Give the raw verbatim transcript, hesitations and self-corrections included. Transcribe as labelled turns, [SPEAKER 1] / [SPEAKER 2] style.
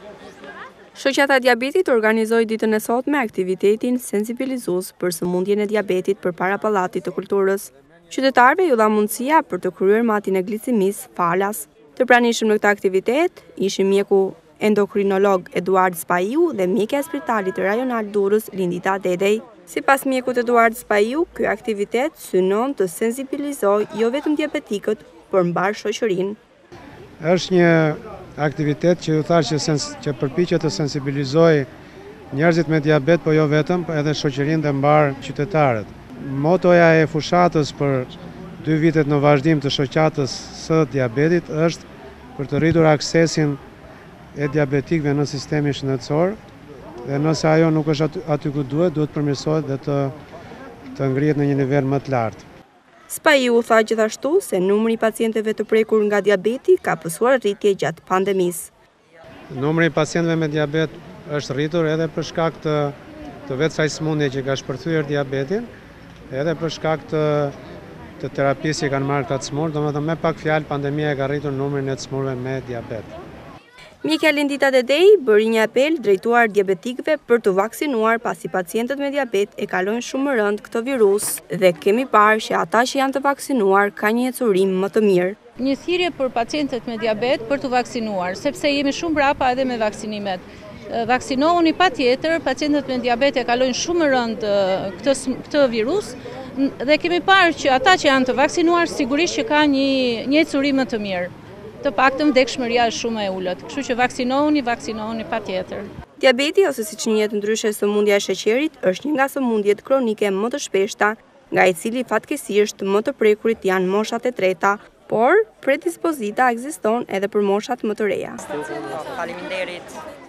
[SPEAKER 1] Shoqata e diabetit organizoi ditën e sotme aktivitetin sensibilizues për sëmundjen e diabetit përpara Pallatit të Kulturës. Qytetarëve ju dha mundësia për të kryer matjen e glicimisë falas. Të pranishëm në këtë aktivitet ishin mjeku endokrinolog Durrës Spahiu dhe mjekja e Spitalit Rajonal Durrës Dita. Sipas mjekut Durrës Spahiu, ky aktivitet synon të sensibilizojë jo vetëm diabetikët, por mbar shoqërinë.
[SPEAKER 2] Është një aktivitet që ju thash që, sens, që përpiqet të sensibilizojë njerëzit me diabet, po jo vetëm, po edhe shoqërinë dhe mbar qytetarët. Motoja e fushatës për dy vitet në vazhdim të shoqatës së diabetit është për të rritur aksesin e diabetikëve në sistemin shëndetësor, dhe nëse ajo nuk është aty, aty ku duhet, duhet përmirësohet dhe të, të ngrihet në një nivel më të lartë.
[SPEAKER 1] Spahiu tha gjithashtu se numri i pacientëve të prekur nga diabeti ka pësuar rritje gjatë pandemisë.
[SPEAKER 2] Numri i pacientëve me diabet është rritur edhe për shkak të, të vetë saj sëmundje që ka shpërthyer diabetin, edhe për shkak të, të terapisë që kanë marrë këtë smur, domethënë me pak fjalë pandemia e ka rritur numrin e të smurve me diabet.
[SPEAKER 1] Mjekja Dita bëri një apel drejtuar diabetikëve për të vaksinuar pasi pacientët me diabet e kalojnë shumë më rënd këtë virus dhe kemi parë që ata që janë të vaksinuar ka një ecurim më të mirë.
[SPEAKER 3] Një thirrje për pacientët me diabet për të vaksinuar, sepse jemi shumë brapa edhe me vaksinimet. Vaksinohuni patjetër, pacientët me diabet e kalojnë shumë më rënd këtë, këtë virus dhe kemi parë që ata që janë të vaksinuar sigurisht që ka një, një ecurim më të mirë. Të paktën vdekshmëria është shumë e ulët, kështu që vaksinohuni, vaksinohuni patjetër.
[SPEAKER 1] Diabeti, ose siç njihet ndryshe sëmundja e sheqerit, është një nga sëmundjet kronike më të shpeshta, nga i cili fatkeqësisht më të prekurit janë moshat e treta, por predispozita ekziston edhe për moshat më të reja.
[SPEAKER 4] Faleminderit.